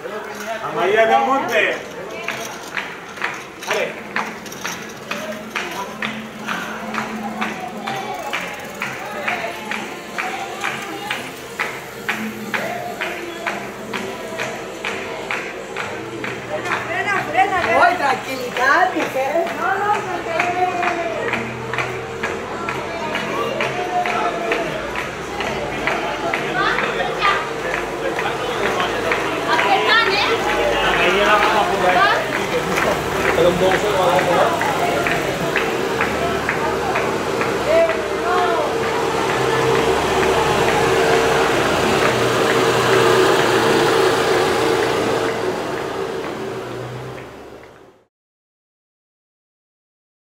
A María del Monte. Vale. Voy, tranquilidad, mujer. No, Aquí están, ¿eh? Ahí llegamos a jugar. Pero un bolso